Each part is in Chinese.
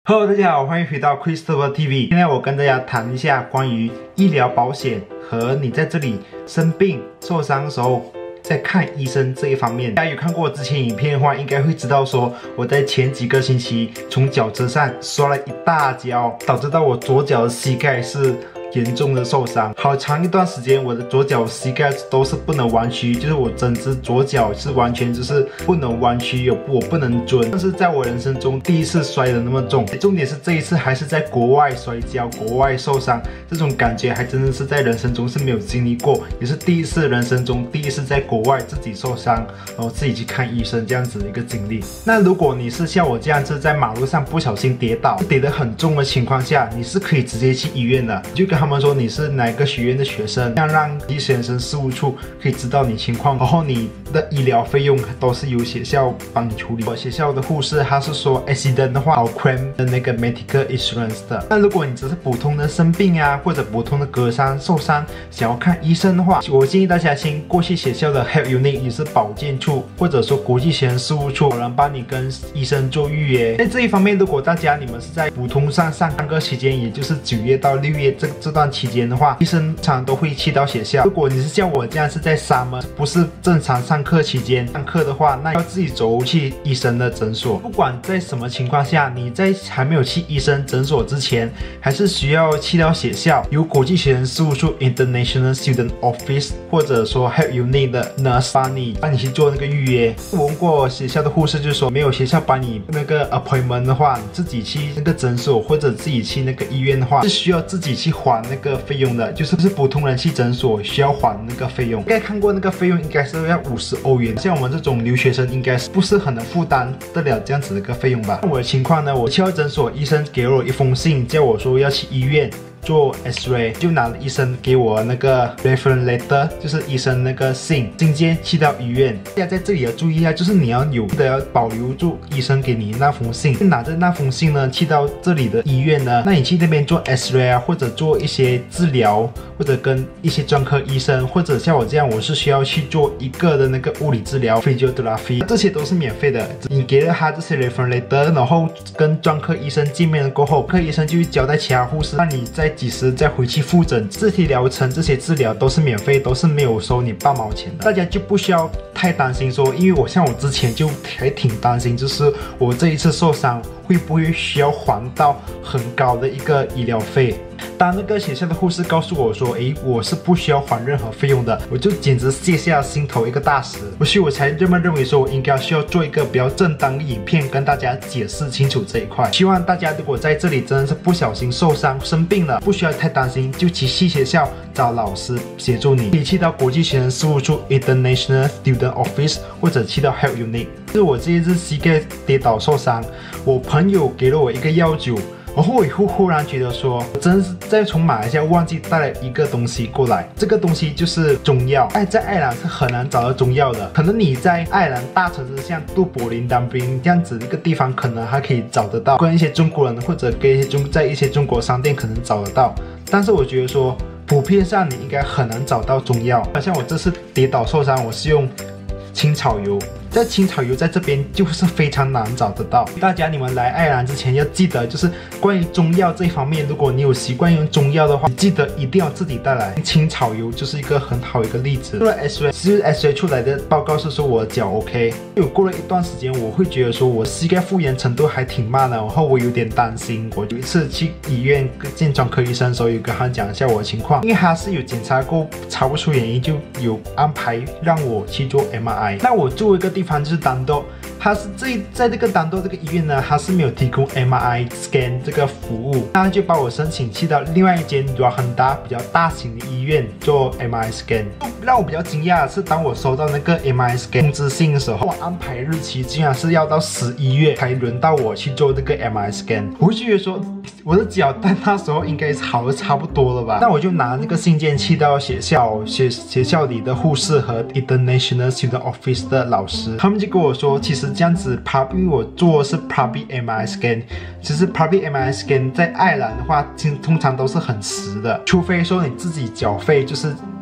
Hello， 大家好，欢迎回到 Christopher TV。今天我跟大家谈一下关于医疗保险和你在这里生病受伤的时候在看医生这一方面。大家有看过我之前影片的话，应该会知道说我在前几个星期从脚车上摔了一大跤，导致到我左脚的膝盖是严重的受伤，好长一段时间我的左脚膝盖都是不能弯曲，就是我整只左脚是完全就是不能弯曲，我不能蹲。但是在我人生中第一次摔得那么重，重点是这一次还是在国外摔跤，国外受伤，这种感觉还真的是在人生中是没有经历过，也是第一次人生中第一次在国外自己受伤，然后自己去看医生这样子的一个经历。那如果你是像我这样子在马路上不小心跌倒，跌得很重的情况下，你是可以直接去医院的，你就跟他们说你是哪个学院的学生，这样让医生事务处可以知道你情况，然后你的医疗费用都是由学校帮你处理。学校的护士他是说 accident 的话好 claim 的那个 medical insurance 的。那如果你只是普通的生病啊，或者普通的割伤受伤想要看医生的话，我建议大家先过去学校的 health unit， 也是保健处或者说国际学生事务处，有人帮你跟医生做预约。在这一方面，如果你们是在普通上课期间，也就是9月到6月这段期间的话，医生常常都会去到学校。如果你是像我这样是在 summer 不是正常上课期间上课的话，那要自己走去医生的诊所。不管在什么情况下，你在还没有去医生诊所之前，还是需要去到学校由国际学生事务处 International Student Office 或者说 Health Unit 的 nurse 帮你去做那个预约。我问过学校的护士，就说没有学校帮你那个 appointment 的话，你自己去那个诊所或者自己去那个医院的话，是需要自己去还那个费用的，就是普通人去诊所需要还那个费用。应该看过那个费用应该是要50欧元，像我们这种留学生应该是不是很能负担得了这样子的一个费用吧。我的情况呢，我去到诊所，医生给了我一封信，叫我说要去医院做 X-ray， 就拿了医生给我那个 reference letter， 就是医生那个信件去到医院。大家在这里要注意一下，就是你要保留住医生给你那封信，拿着那封信呢去到这里的医院呢，那你去那边做 X-ray 啊，或者做一些治疗，或者跟一些专科医生，或者像我这样，我是需要去做一个的那个物理治疗 physiotherapy， 这些都是免费的。你给了他这些 reference letter， 然后跟专科医生见面了过后，科医生就会交代其他护士，让你在几时再回去复诊。这些疗程这些治疗都是免费，都是没有收你半毛钱的，大家就不需要太担心说，因为像我之前就还挺担心，就是我这一次受伤会不会需要还到很高的一个医疗费。当那个学校的护士告诉我说我是不需要还任何费用的，我就简直卸下心头一个大石，所以我才这么认为说我应该需要做一个比较正当的影片跟大家解释清楚这一块。希望大家如果在这里真的是不小心受伤生病了，不需要太担心，就去学校找老师协助你，可以去到国际学生事务处 International Student Office 或者去到 Health Unit。就是我这一次膝盖跌倒受伤，我朋友给了我一个药酒，然后我忽然觉得说，我真是在从马来西亚忘记带了一个东西过来，这个东西就是中药。在爱尔兰是很难找到中药的，可能你在爱尔兰大城市像杜柏林、丹宾这样子一个地方，可能还可以找得到，跟一些中国人或者跟在一些中国商店可能找得到。但是我觉得说，普遍上你应该很难找到中药。像我这次跌倒受伤，我是用青草油。在青草油在这边就是非常难找得到。大家你们来爱尔兰之前要记得，就是关于中药这一方面，如果你有习惯用中药的话，记得一定要自己带来。青草油就是一个很好的一个例子。除了 X-ray， 其实 X-ray 出来的报告是说我的脚 OK。有过了一段时间，我会觉得说我膝盖复原程度还挺慢的，然后我有点担心。我有一次去医院见专科医生的时候，有跟他讲一下我的情况，因为他是有检查过查不出原因，就有安排让我去做 MRI。那我作为一个地方就是丹多，他是在这个丹多这个医院呢，他是没有提供 MRI scan 这个服务，他就把我申请去到另外一间很大比较大型的医院做 MRI scan。让我比较惊讶的是，当我收到那个 MRI scan 通知信的时候，我安排日期竟然是要到11月才轮到我去做这个 MRI scan。我就觉得说，我的脚在那时候应该是好的差不多了吧？那我就拿那个信件去到学校里的护士和 International Student Office 的老师，他们就跟我说，其实这样子因为我做的是 public MRI scan， 其实 public MRI scan 在爱尔兰的话，通常都是很迟的，除非说你自己缴费，就是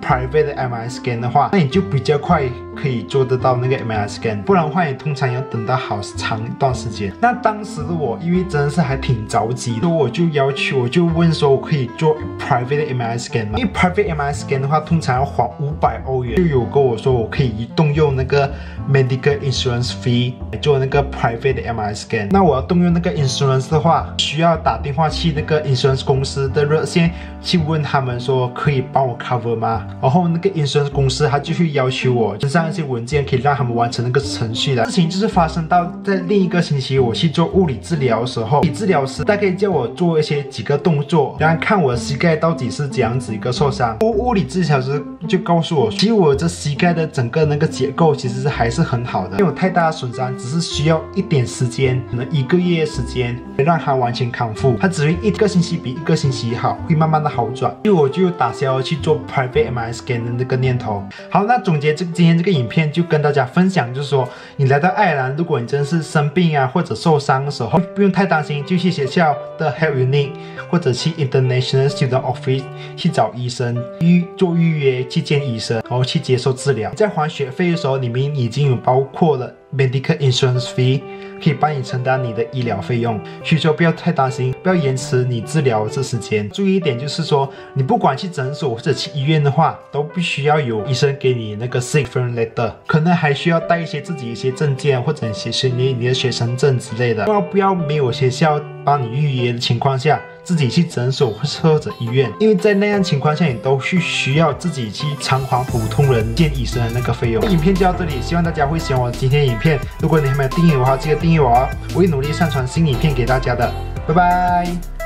private 的 MRI scan 的话，那你就比较快可以做得到那个 MRI scan， 不然的话你通常要等到好长一段时间。那当时的我因为真的是还挺着急，所以我就问说我可以做 private 的 MRI scan 吗？因为 private MRI scan 的话通常要花500欧元，就有跟我说我可以动用那个 medical insurance fee 来做那个 private 的 MRI scan。那我要动用那个 insurance 的话，需要打电话去那个 insurance 公司的热线去问他们说可以帮我 cover 吗？然后那个 insurance 公司他就会要求我身上一些文件，可以让他们完成那个程序的。事情就是发生到在另一个星期，我去做物理治疗的时候，物理治疗师大概叫我做几个动作，然后看我的膝盖到底是怎样子一个受伤。物理治疗师就告诉我，其实我这膝盖的整个那个结构其实还是很好的，没有太大的损伤，只是需要一点时间，可能1个月时间让它完全康复。它只会1个星期比1个星期好，会慢慢的好转。所以我就打消了去做 private MRI scan 的那个念头。好，那总结今天这个影片就跟大家分享，就是说你来到爱尔兰，如果你真是生病啊或者受伤的时候，不用太担心，就去学校的 Health Unit 或者去 International Student Office 去找医生，做预约去见医生，然后去接受治疗。在还学费的时候，里面已经有包括了 medical insurance fee， 可以帮你承担你的医疗费用，所以说不要太担心，不要延迟你治疗这时间。注意一点就是说，你不管去诊所或者去医院的话，都必须要有医生给你那个 sick friend letter， 可能还需要带自己一些证件或者你的学生证之类的。不要没有学校帮你预约的情况下，自己去诊所或者医院，因为在那样情况下，你都需要自己去偿还普通人见医生的那个费用。影片就到这里，希望大家会喜欢我今天的影片。如果你还没有订阅的话，记得订阅我哦，我会努力上传新影片给大家的。拜拜。